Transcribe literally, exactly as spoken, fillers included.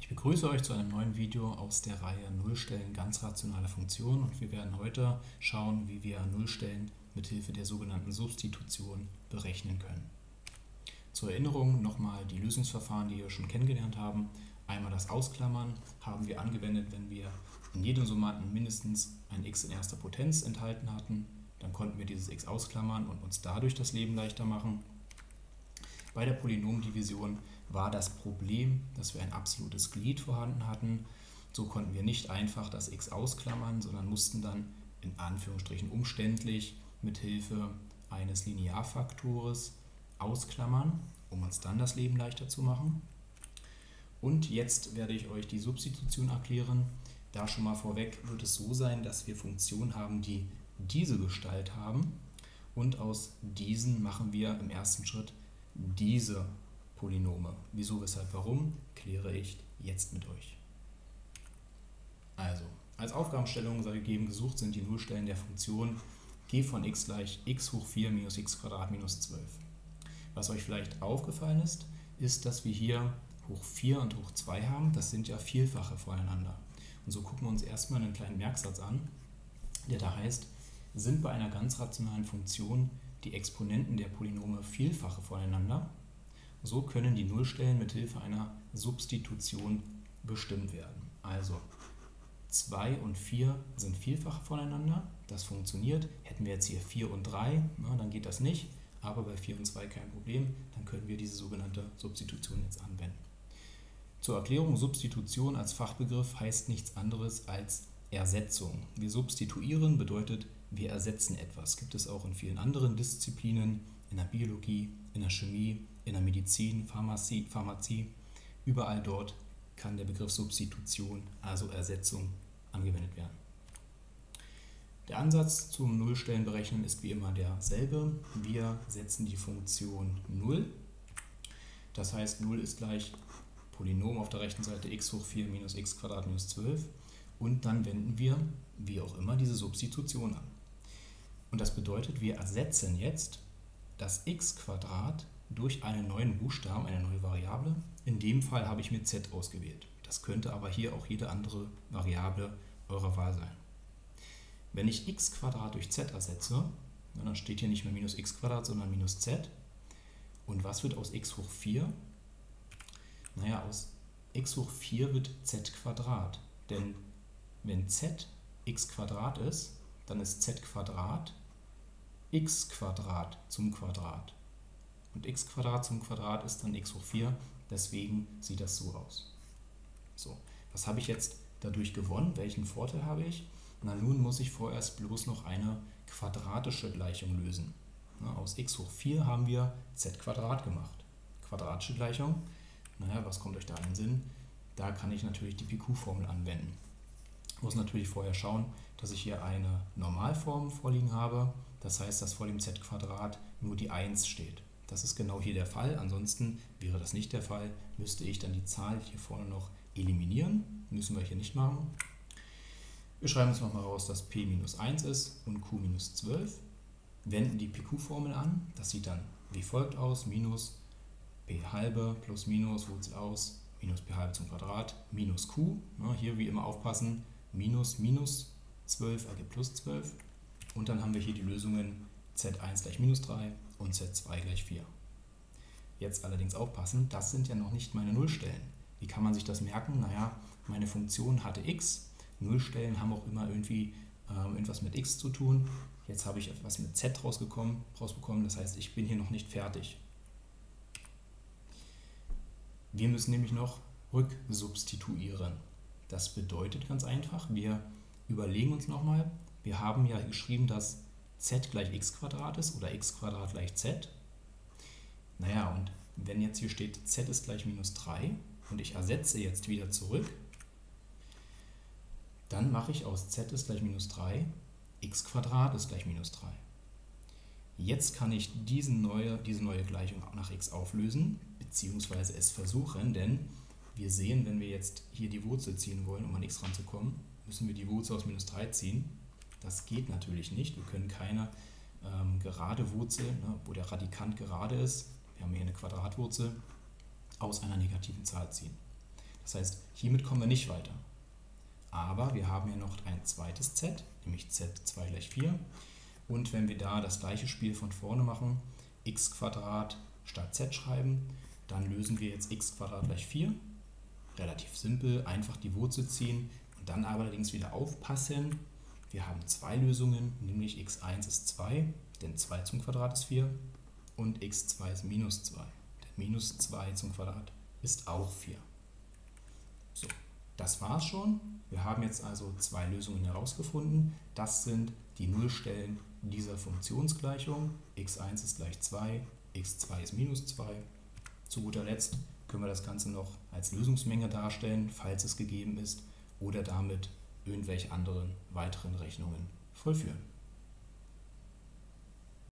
Ich begrüße euch zu einem neuen Video aus der Reihe Nullstellen ganz rationale Funktionen und wir werden heute schauen, wie wir Nullstellen mithilfe der sogenannten Substitution berechnen können. Zur Erinnerung nochmal die Lösungsverfahren, die wir schon kennengelernt haben. Einmal das Ausklammern haben wir angewendet, wenn wir in jedem Summanden mindestens ein x in erster Potenz enthalten hatten. Dann konnten wir dieses x ausklammern und uns dadurch das Leben leichter machen. Bei der Polynomdivision war das Problem, dass wir ein absolutes Glied vorhanden hatten. So konnten wir nicht einfach das x ausklammern, sondern mussten dann in Anführungsstrichen umständlich mit Hilfe eines Linearfaktors ausklammern, um uns dann das Leben leichter zu machen. Und jetzt werde ich euch die Substitution erklären. Da schon mal vorweg wird es so sein, dass wir Funktionen haben, die diese Gestalt haben und aus diesen machen wir im ersten Schritt diese Polynome. Wieso, weshalb, warum, kläre ich jetzt mit euch. Also, als Aufgabenstellung sei gegeben, gesucht sind die Nullstellen der Funktion g von x gleich x hoch vier minus x Quadrat minus zwölf. Was euch vielleicht aufgefallen ist, ist, dass wir hier hoch vier und hoch zwei haben. Das sind ja Vielfache voneinander. Und so gucken wir uns erstmal einen kleinen Merksatz an, der da heißt, sind bei einer ganz rationalen Funktion die Exponenten der Polynome Vielfache voneinander, so können die Nullstellen mit Hilfe einer Substitution bestimmt werden. Also zwei und vier sind Vielfache voneinander, das funktioniert. Hätten wir jetzt hier vier und drei, na, dann geht das nicht, aber bei vier und zwei kein Problem, dann können wir diese sogenannte Substitution jetzt anwenden. Zur Erklärung, Substitution als Fachbegriff heißt nichts anderes als Ersetzung. Wir substituieren bedeutet, wir ersetzen etwas. Gibt es auch in vielen anderen Disziplinen, in der Biologie, in der Chemie, in der Medizin, Pharmazie, Pharmazie. Überall dort kann der Begriff Substitution, also Ersetzung, angewendet werden. Der Ansatz zum Nullstellenberechnen ist wie immer derselbe. Wir setzen die Funktion null. Das heißt, null ist gleich Polynom auf der rechten Seite x hoch vier minus x Quadrat minus zwölf. Und dann wenden wir, wie auch immer, diese Substitution an. Und das bedeutet, wir ersetzen jetzt das x² durch einen neuen Buchstaben, eine neue Variable. In dem Fall habe ich mir z ausgewählt. Das könnte aber hier auch jede andere Variable eurer Wahl sein. Wenn ich x² durch z ersetze, dann steht hier nicht mehr minus x², sondern minus z. Und was wird aus x hoch vier? Naja, aus x hoch vier wird z². Denn wenn z x² ist, dann ist z² x² zum Quadrat. Und x² zum Quadrat ist dann x hoch vier, deswegen sieht das so aus. So, was habe ich jetzt dadurch gewonnen? Welchen Vorteil habe ich? Na, nun muss ich vorerst bloß noch eine quadratische Gleichung lösen. Na, aus x hoch vier haben wir z² gemacht. Quadratische Gleichung, naja, was kommt euch da in den Sinn? Da kann ich natürlich die P Q-Formel anwenden. Ich muss natürlich vorher schauen, dass ich hier eine Normalform vorliegen habe. Das heißt, dass vor dem z² nur die eins steht. Das ist genau hier der Fall. Ansonsten wäre das nicht der Fall. Müsste ich dann die Zahl hier vorne noch eliminieren. Müssen wir hier nicht machen. Wir schreiben uns nochmal raus, dass p minus eins ist und q minus zwölf. Wenden die P Q-Formel an. Das sieht dann wie folgt aus. Minus p halbe plus minus Wurzel aus minus p halbe zum Quadrat minus q. Hier wie immer aufpassen. Minus minus zwölf ergibt plus zwölf. Und dann haben wir hier die Lösungen z eins gleich minus drei und z zwei gleich vier. Jetzt allerdings aufpassen, das sind ja noch nicht meine Nullstellen. Wie kann man sich das merken? Naja, meine Funktion hatte x. Nullstellen haben auch immer irgendwie ähm, etwas mit x zu tun. Jetzt habe ich etwas mit z rausgekommen, rausbekommen, das heißt, ich bin hier noch nicht fertig. Wir müssen nämlich noch rücksubstituieren. Das bedeutet ganz einfach, wir überlegen uns nochmal, wir haben ja geschrieben, dass z gleich x² ist oder x² gleich z. Naja, und wenn jetzt hier steht, z ist gleich minus drei und ich ersetze jetzt wieder zurück, dann mache ich aus z ist gleich minus drei, x² ist gleich minus drei. Jetzt kann ich diesen neue, diese neue Gleichung nach x auflösen, beziehungsweise es versuchen, denn wir sehen, wenn wir jetzt hier die Wurzel ziehen wollen, um an x ranzukommen, müssen wir die Wurzel aus minus drei ziehen. Das geht natürlich nicht. Wir können keine ähm, gerade Wurzel, ne, wo der Radikand gerade ist, wir haben hier eine Quadratwurzel, aus einer negativen Zahl ziehen. Das heißt, hiermit kommen wir nicht weiter. Aber wir haben ja noch ein zweites z, nämlich z zwei gleich vier. Und wenn wir da das gleiche Spiel von vorne machen, x statt z schreiben, dann lösen wir jetzt x gleich vier. Relativ simpel, einfach die Wurzel ziehen und dann aber allerdings wieder aufpassen. Wir haben zwei Lösungen, nämlich x eins ist zwei, denn zwei zum Quadrat ist vier und x zwei ist minus zwei, denn minus zwei zum Quadrat ist auch vier. So, das war's schon. Wir haben jetzt also zwei Lösungen herausgefunden. Das sind die Nullstellen dieser Funktionsgleichung. x eins ist gleich zwei, x zwei ist minus zwei. Zu guter Letzt können wir das Ganze noch als Lösungsmenge darstellen, falls es gegeben ist, oder damit irgendwelche anderen weiteren Rechnungen vollführen.